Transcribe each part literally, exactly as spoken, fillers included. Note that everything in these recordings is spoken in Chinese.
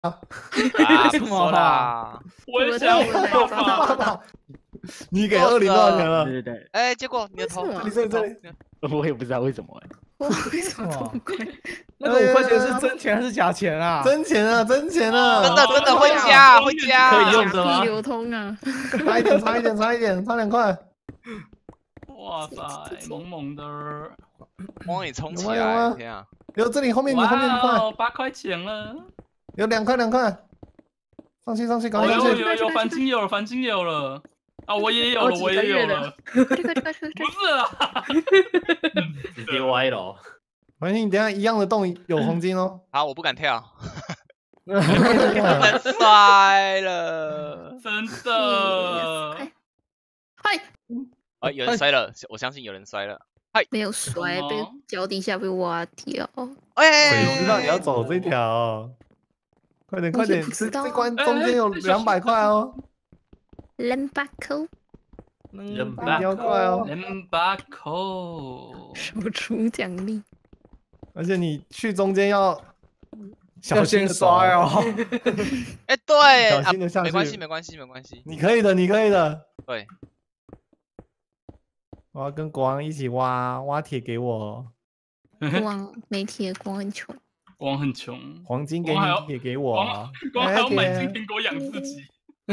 啊，不说啦。 我也想我你给二零多少钱了？ 对对对， 哎，结果你的头， 这里这里这里， 我也不知道为什么哎。 为什么这么贵？那个五块钱是真钱还是假钱啊？ 真钱啊，真钱啊！ 真的真的会加会加， 可以用的吗？ 流通啊！ 差一点，差一点，差一点，差两块。 哇塞，萌萌的！ 往你冲起有吗有吗来！天啊！ 有这里后面，你后面一块， 哇，八块钱了！ 有两块两块，上去上去，赶哦， 快上去！ 有有有，繁金有了，繁金有了。啊，我也有了，我也有了。不是啊， 直接歪了。 反正你等一下一样的洞有黄金哦。 好，我不敢跳，不能摔了。 真的。 嗨， 哎，有人摔了，我相信有人摔了。嗨， 没有摔，被脚底下被挖掉。 哎， 谁知道你要走这条？快点快点，这这关中间有两百块哦。 两百块， 两百块哦， 两百扣， 输出奖励。 而且你去中间要小心摔哦。 哎，对， 小心的下去， 没关系没关系没关系， 你可以的，你可以的。 对， 我要跟国王一起挖挖铁给我。 国王没铁，国王很穷。 国王很穷， 黄金给你，铁给我。 国王还要买金苹果养自己。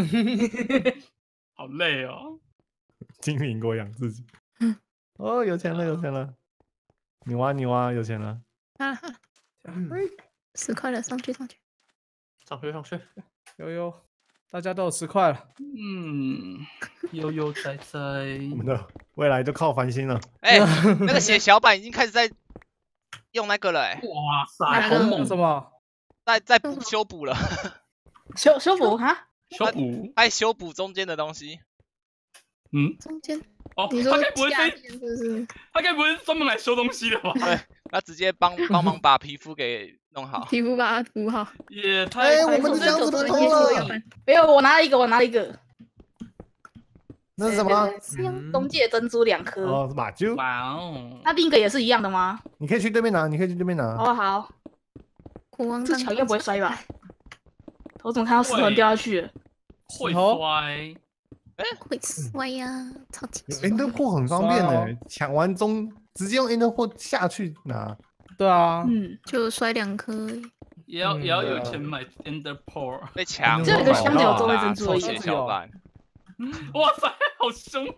好累哦， 金苹果养自己。哦，有钱了，有钱了！你挖，你挖，有钱了。 啊哈，十块了，上去，上去， 上去，上去， 悠悠，大家都有十块了。 嗯，悠悠哉哉， 我们的未来就靠繁星了。 哎，那个血小板已经开始在用那个了，哎， 哇塞，好猛！ 什么？ 在在补修补了， 修修补哈？ 修补， 还修补中间的东西。 嗯， 中间。 哦， 你说他该不会下是面是不是？ 他该不会是专门来修东西的吧？ 对，他直接帮帮忙把皮肤给弄好。 皮肤把它涂好。 也太…… 哎，我们的箱子被偷了。 没有，我拿了一个，我拿了一个。 那是什么？ 中介珍珠两颗。 哦，是马珠。 哇哦！ 那另一个也是一样的吗？ 你可以去对面拿，你可以去对面拿。 哦，好。 国王这桥应该不会摔吧？我怎么看到石头掉下去了？ 会摔。 哎， 会摔呀，超级。 Ender 货很方便的，抢完中直接用 Ender 货下去拿。 对啊，嗯，就摔两颗。 也要也要有钱买 Ender Pearl。 被抢。 这个箱子有中卫珍珠而已。 血小板。 哇塞，好凶！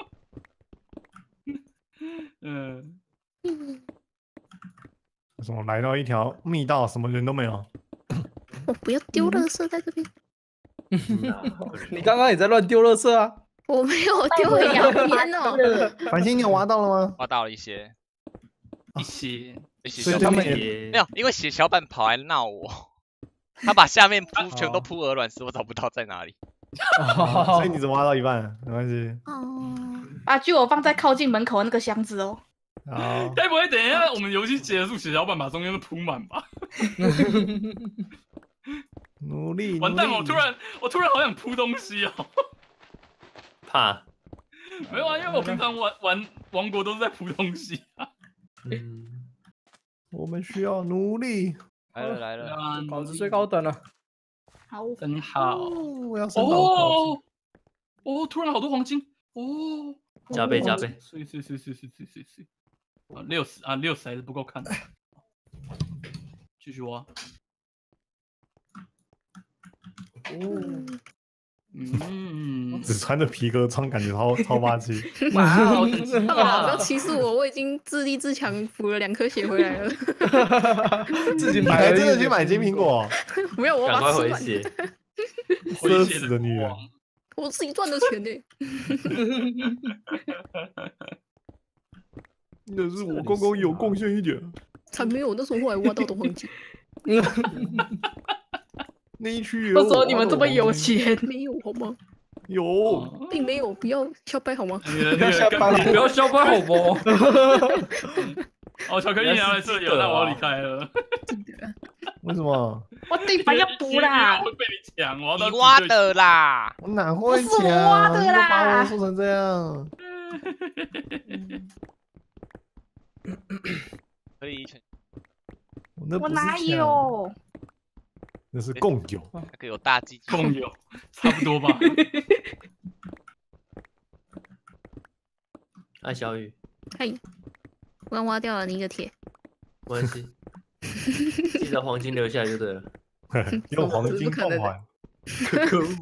嗯。 为什么来到一条密道，什么人都没有？ 我不要丢垃圾在这边。 你刚刚也在乱丢垃圾啊！ 我没有丢两边哦。 繁星，你有挖到了吗？ 挖到了一些， 一些， 所以他们也没有，因为血小板跑来闹我，他把下面铺全都铺鹅卵石，我找不到在哪里。 所以你只挖到一半，没关系。 哦，把具我放在靠近门口那个箱子哦。 好， 该不会等一下我们游戏结束，血小板把中间都铺满吧？ 努力， 完蛋！我突然，我突然好想铺东西哦。 怕？ 没有啊，因为我平常玩玩王国都是在铺东西啊。 嗯，我们需要努力。 来了来了， 稿子最高等了。 好， 真好。 我要升到哦哦，突然好多黄金哦！ 加倍加倍。 是是是是是是是是。啊，六十啊，六十还是不够看。继续挖。 哦， 嗯， 只穿着皮革装，感觉超超霸气。 哇哦！ 干嘛不要歧视我？我已经自立自强，补了两颗血回来了。 自己买，真的去买金苹果？ 没有，我把它吃完。 奢侈的女人， 我自己赚的钱呢。 那是我刚刚有贡献一点。 才没有，那时候后来挖到的黄金。 那一区为什么你们这么有钱？ 没有好吗？ 有， 并没有，不要下班好吗？ 不要下班，不要下班好吗？哦，巧克力你要来这里了，那我要离开了。 为什么？ 我地板要补啦！ 会被你抢，我要你挖的啦！ 我哪会抢？ 不是我挖的啦！ 你把我说成这样。 可以一拳。 我那我哪有？ 那是共有。 那个有大鸡鸡。 共有，差不多吧。 哎，小雨， 嗨，我刚挖掉了你一个铁。 没关系，记得黄金留下来就对了。 用黄金奉还。 可恶！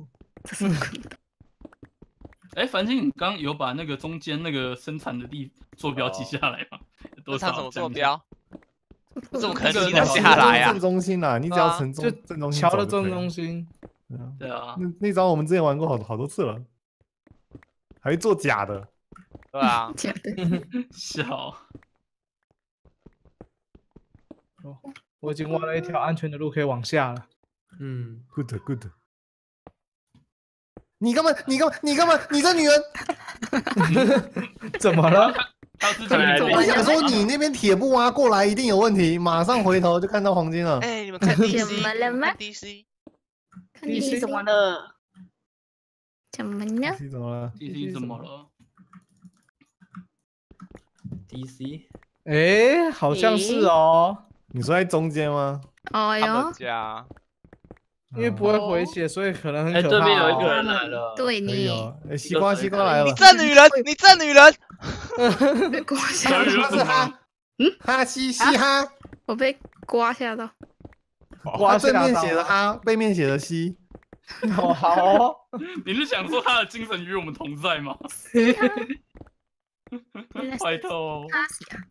哎，繁星，你刚刚有把那个中间那个生产的地坐标记下来吗？多少生产什么坐这样子？ 标？我怎么可能那个记得下来啊正？中心啦，你只要从就正正中心桥的正走就可以了中心。 对啊对啊， 那那招我们之前玩过好好多次了，还会做假的。 对啊， 假的。 笑。 我已经挖了一条安全的路，可以往下了。 嗯， good good。你干嘛？你干嘛？你干嘛？你这女人！ 怎么了？ 他是看来没我想说你那边铁布挖过来一定有问题，马上回头就看到黄金了。 哎，你们看 D 怎 C， 么了吗看 D C， 看你怎么了？怎么了？ 怎么了？ D C 怎么了？ D C 哎，好像是哦， 你说在中间吗？ 哎他们呦， 家因为不会回血，所以可能很哎， 可怕哦。 对面有一个人来了。 对你， 可以哦。哎，西瓜西瓜来了你。这女人，你这女人， 被刮吓小雨到， 又怎么了？ 哈西西哈， 我被刮吓到。 刮正面到写的哈，背面写的西。 好好哦， 你是想说他的精神与我们同在吗？ 原来是拜托， 他死啊！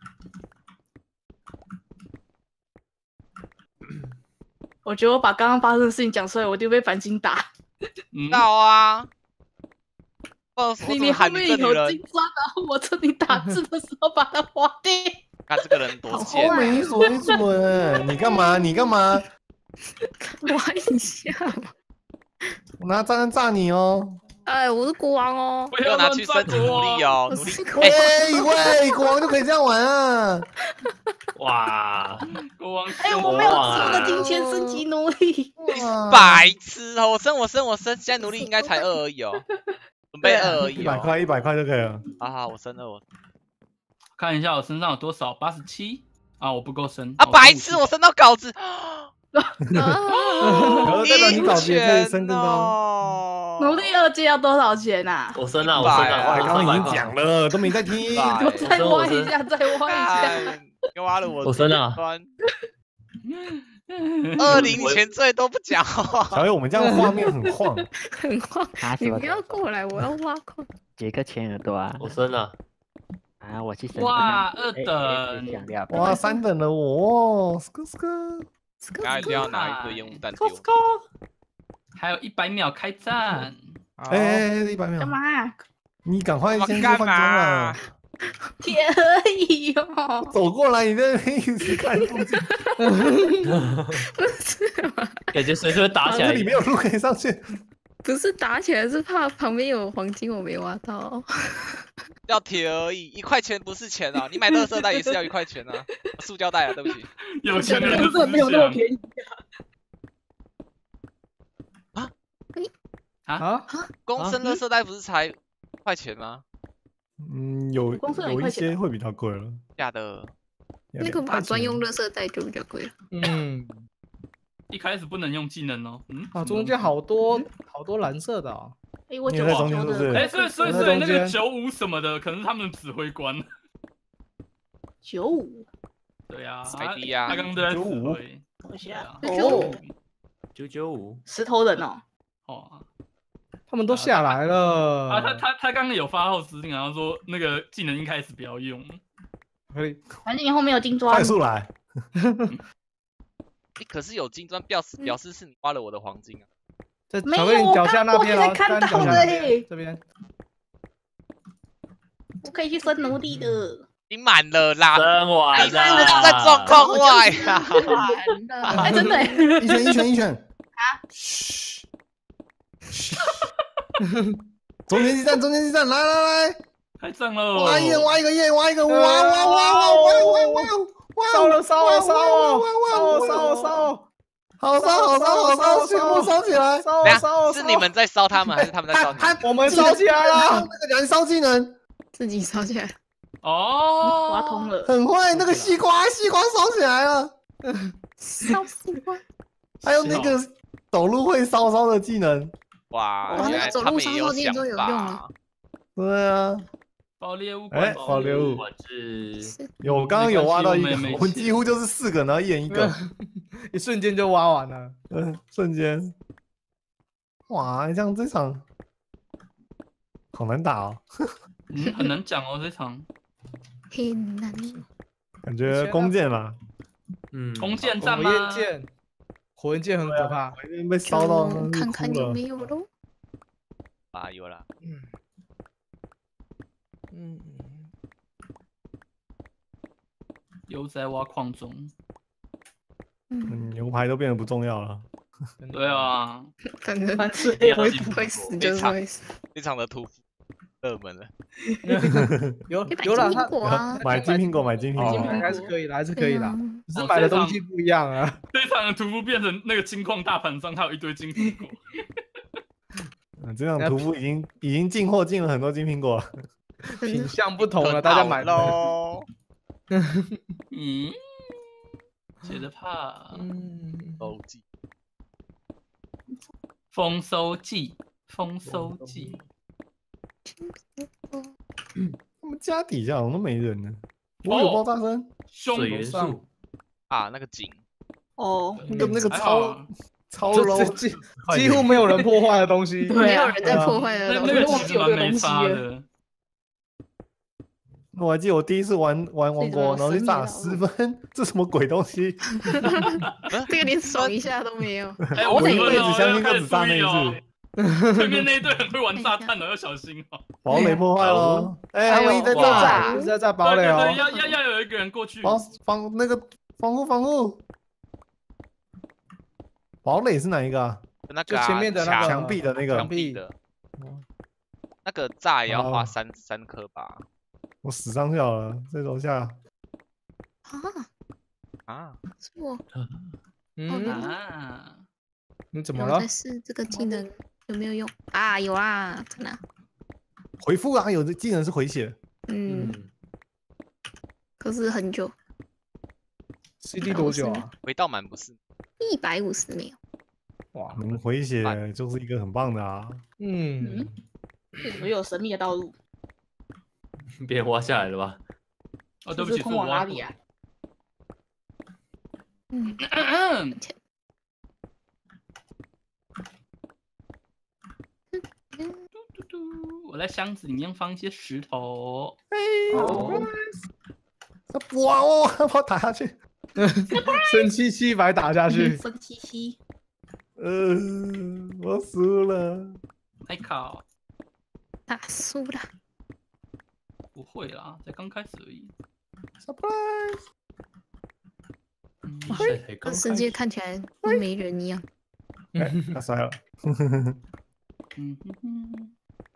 我觉得我把刚刚发生的事情讲出来，我就被反金打。 嗯， 到啊！哦，我怎明么明后面喊你这女人？ 有金砖，然后我趁你打字的时候把它划掉。 看这个人多贱好，坏没水准，你干嘛？你干嘛？ 挖一下嘛！ 我拿炸弹炸你哦！ 哎，我是国王哦， 不要给我拿乱炸去升级我奴隶哦， 我奴隶。 是国哎喂喂，国王就可以这样玩啊！ 哇， 国王哎，我没有我的金钱升级奴隶。 哇白痴哦！我升我升我升，现在奴隶应该才二而已哦，准备二而已哦。 一百块，一百块就可以了。 好好，我升二我看一下我身上有多少，八十七啊，我不够升啊，白痴，我升到稿子， 可是代表你稿子也可以升更高。 哦。 奴隶二阶要多少钱啊？ 我升了，我升一百了， 哇， 我刚刚已经升讲了，都没在听。 百我再挖一下，再挖一下。 干又挖了我， 我升了端。二零以前最都不讲话， 小友，我们这样画面很晃。 很慌， 啊，什么你不要过来，我要挖矿。 几个前耳朵啊？ 我升了， 啊，我去升。 哇，二哎哎等， 想料。 哇，三等了我，斯科斯科。 刚才一定要拿一堆烟雾弹丢。 还有一百秒开战， 哎哎哎，一百秒干，嘛？ 你赶快先去干换装嘛了。？ 铁而已哦， 走过来，你在那边一直看附近， 不是吗？ 感觉随时会打起来这里。没有路可以上去。 不是打起来，是怕旁边有黄金，我没挖到。 要铁而已，一块钱不是钱啊！你买垃圾袋也是要一块钱啊，塑胶袋啊，对不起。 有钱人的思没有那么想便宜。 啊， 公升垃圾袋不是才一块钱吗？ 嗯，有公司有一有一块钱些会比较贵了。 假的， 那个把专用垃圾袋就比较贵了。 嗯， 一开始不能用技能哦。嗯， 啊，中间好多好多蓝色的哦。 哎，我你也在九九的中间是不是？ 哎，所以所以我在所以那个中间九五什么的，可能是他们的指挥官。 九五， 对啊， 海迪呀他刚刚都在指九五挥。 等一下对啊， 九五九九五， 石头人哦。 哦， 他们都下来了。 啊，他他他刚刚有发号施令，然后说那个技能一开始不要用。 可以， 反正你后面有金砖快。速来！ 你可是有金砖，表示表示是你花了我的黄金啊！ 在没有巧克力脚下那边哦， 我刚才看到刚脚下那了欸边这边。 我可以去升奴隶的。 你满了啦， 升完你是不是在了。 状况外啊？ 完了，哎，真的欸。 一拳一拳一拳！ 啊！ 嘘！嘘！中间激战，中间激战，来来来！ 开战喽！ 挖一个，挖一个，一人挖一个，挖挖挖挖挖挖挖挖！ 烧了烧了烧了哇烧了烧了烧了好烧好烧好烧，全部烧起来！ 烧等一了烧了！ 下是你们在烧他们，还是他们在烧你们？ 我们烧起来了。 那个燃烧技能自己烧起来， 哦， 挖通了。 很坏，那个西瓜西瓜烧起来了。 烧西瓜， 还有那个走路会烧烧的技能。 哇， 哇， 原来那个走路烧他们也有想烧店都有用法啊。 对啊， 爆猎物哎管， 爆猎物管制， 是有我刚刚有挖到一个没关系， 我们几乎就是四个，然后一人一个， 一瞬间就挖完了。 嗯，瞬间。哇，这样这场好难打哦， 嗯，很难讲哦这场。 很难。 感觉弓箭嘛， 嗯， 弓箭战火吗？ 焰剑，火焰剑很可怕。 我已经被烧到就看看哭了有没有喽。 啊，有啦。 嗯嗯， 又在挖矿中。 嗯， 嗯，牛排都变得不重要了。 对啊， 反正反正也要会进步会死就是会死。 非常的突热门了。 有可以买有啦， 金他苹果啊。 买金苹果，买金苹哦果。 还是可以啦，还是可以啦， 嗯只是买的东西不一样啊。 这一场的屠夫变成那个金矿大盘上，它有一堆金苹果。 嗯，这场屠夫已经已经进货进了很多金苹果了。 品相不同了，大家买喽。 嗯，觉得怕。 嗯， 收集。 丰收季，丰收季。 他们家底下好像都没人呢。我有爆炸声， 凶水元素， 啊，那个井。 哦， 那个那个还超好超这 low， 几几乎没有人破坏的东西。 没有人在破坏那的东西。 那个其实蛮没差的。 我还记得我第一次玩玩王国，然后就炸这十分，这什么鬼东西？ 这个连爽一下都没有。 哎， 我一我一辈子相信就只炸那一次。 对面那一队很会玩炸弹的，要小心哦。 堡垒破坏喽！哎，他们一直在哇炸， 一直在炸堡垒对对对， 哦。 要要要有一个人过去。 防防那个防护防护。堡垒是哪一个啊？ 就那个前面的那个墙壁的那个墙壁的。那个炸也要花哦三三颗吧？ 我死上去好了，在楼下。 啊啊， 是我。 嗯， 啊， 你怎么了我在？试这个技能有没有用啊？有啊，在哪？ 回复啊，有的技能是回血。 嗯， 嗯， 可是很久， C D 多久啊？ 回到满不是？ 一百五十秒。 哇， 能回血就是一个很棒的啊。 嗯， 我有神秘的道路， 别人挖下来了吧？ 哦，对不起， 这是通往哪里啊？ 嗯， 嗯，嘟嘟，我在箱子里面放一些石头。 哦， 哇哦，把我打下去。 生七七百打下去。 生七七， 呃，我输了。 哎靠， 打输了。 不会啦，才刚开始而已。 surprise， 嗯， 比赛才这刚世界看起来跟没人一样。 哎，他摔了。 嗯哼哼，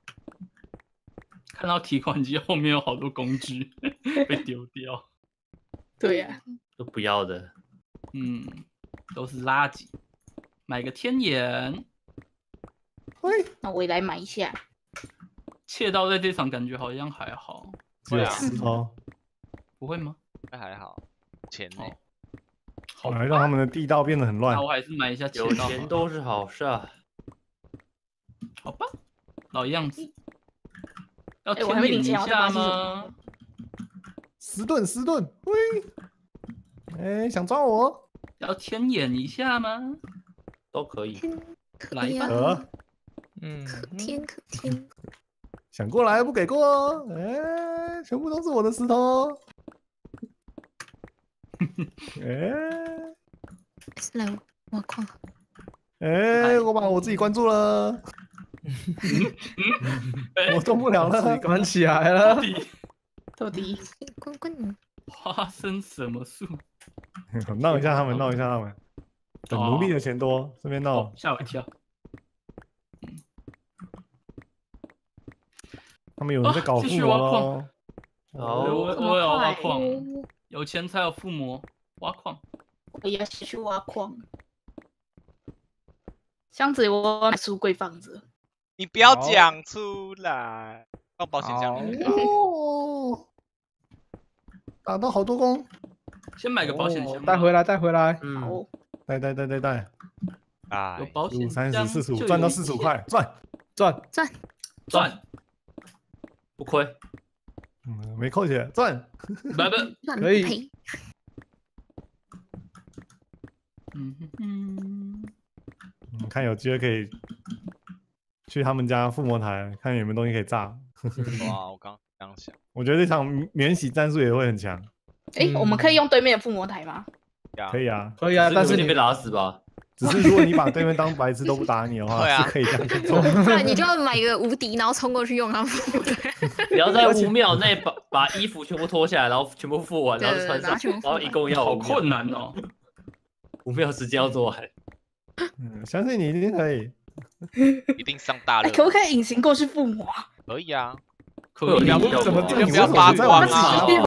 看到提款机后面有好多工具被丢掉， 对呀、 都不要的。 嗯，都是垃圾。买个天眼， 喂， 那我也来买一下。 窃盗在这场感觉好像还好， 只有石头， 不会吗？ 那还好，钱呢？ 好来让他们的地道变得很乱那。我还是买一下窃有盗好了。 钱都是好事啊。 好吧，老样子。要哎我还没领天眼一下钱我在巴西什吗？ 十吨，十吨，喂，哎，想抓我？ 要天眼一下吗？ 都可以。 来吧可以啊， 可嗯， 可天可天。 想过来不给过哦，哎，全部都是我的石头。哎是来挖矿。 哎，我把我自己关住了， 哎我动不了自己了。 关起来了。 到底到底滚滚。 发生什么事？ 闹一下他们，闹一下他们。等奴隶的钱多，顺便闹哦，。吓我一跳。 他们有人在搞啊继续附魔挖矿喽。 好我我有挖矿， 哦有钱才有附魔，挖矿。 我也要去挖矿。箱子里我要买书柜放着。 你不要讲出来，放保险箱好里面。 哦，打到好多工。 先买个保险箱吧。 哦带回来，带回来。 嗯， 好， 带带带带带， 哎有，保险五三箱十四十五， 就有赚到一千四十五块，赚。 赚赚赚， 不亏。 嗯，没扣钱，赚。 不不， 赚可以赔。 嗯哼哼， 嗯，看有机会可以去他们家附魔台，看有没有东西可以炸。 哇，我刚刚想， 我觉得这场免洗战术也会很强。 哎，我们可以用对面的附魔台吗？ 可以啊， 可以啊，但是你你被打死吧？ 只是如果你把对面当白痴都不打你的话， 对啊是可以这样去做。 不然你就要买个无敌，然后冲过去用他附魔台。 你要在五秒内把把衣服全部脱下来，然后全部付完，然后对穿上然后全部，付完然后一共要好五秒困难哦。 五秒时间要做完。 嗯，相信你一定可以。 一定上大哎， 热。 可不可以隐形过去附魔啊？ 可以啊， 可以啊， 怎么要不要发光啊？